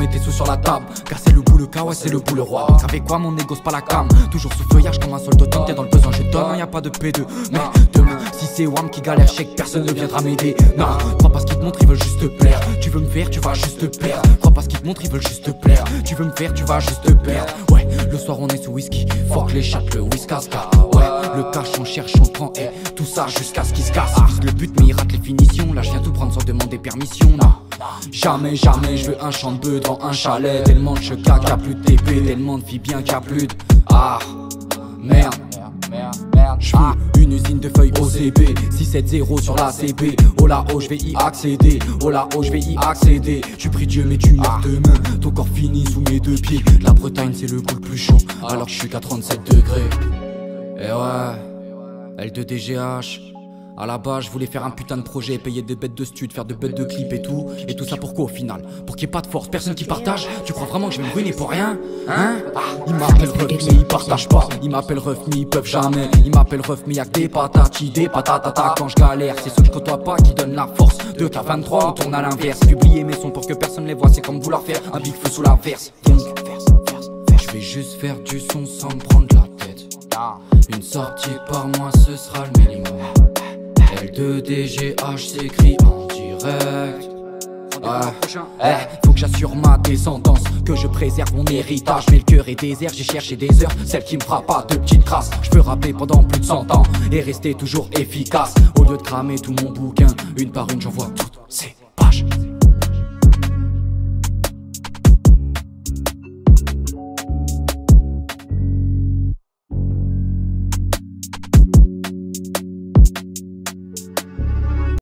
met tes sous sur la table. Car c'est le bout le cas, ouais c'est le bout le roi. Avec quoi mon égo c'est pas la cam. Toujours sous feuillage comme un soldat. T'es dans le besoin je donne, y'a pas de P2. Mais demain si c'est Wam qui galère, je sais que personne ne viendra m'aider. Non, crois pas ce qu'ils te montrent, ils veulent juste te plaire. Tu veux me faire, tu vas juste te perdre. Crois pas ce qu'ils te montrent, ils veulent juste te plaire. Tu veux me faire, tu vas juste te perdre. Ouais, le soir on est sous whisky. Fuck les chattes, le whiskas. Ouais, le cash on cherche, on prend. Et tout ça jusqu'à ce qu'il se casse. Le but mais il rate les finitions. Là je viens tout prendre sans demander permission. Non, jamais, jamais je veux un champ de bœuf devant un chalet. Tellement je cac, y'a plus de TP. Tellement de filles bien qu'il y a plus de... Ah, merde. Je veux une usine de feuilles OCB 670 sur la CB. Oh là oh je vais y accéder. Oh là oh je vais y accéder. Je prie Dieu mais tu meurs demain. Ton corps fini sous mes deux pieds. La Bretagne c'est le coup le plus chaud. Alors que je suis qu'à 37 degrés. Et ouais, L2DGH. À la base je voulais faire un putain de projet, payer des bêtes de stud, faire de bêtes de clips et tout. Et tout ça pourquoi au final? Pour qu'il n'y ait pas de force, personne qui partage. Tu crois vraiment que je vais me ruiner pour rien? Hein? Ils m'appellent ref mais ils partagent pas. Ils m'appellent ref mais ils peuvent jamais. Ils m'appellent ref mais y'a que des patatis, des patatata. Quand je galère, c'est ceux que je côtoie pas qui donnent la force. 2K23 on tourne à l'inverse. Publier mes sons pour que personne les voit, c'est comme vouloir faire un big feu sous la verse. Donc je vais juste faire du son sans me prendre la tête. Une sortie par mois ce sera le minimum. L2DGH s'écrit en direct. Faut que j'assure ma descendance, que je préserve mon héritage. Mais le cœur est désert, j'ai cherché des heures, celle qui me fera pas de petites crasses. Je peux rapper pendant plus de 100 ans et rester toujours efficace. Au lieu de cramer tout mon bouquin, une par une j'envoie toutes ces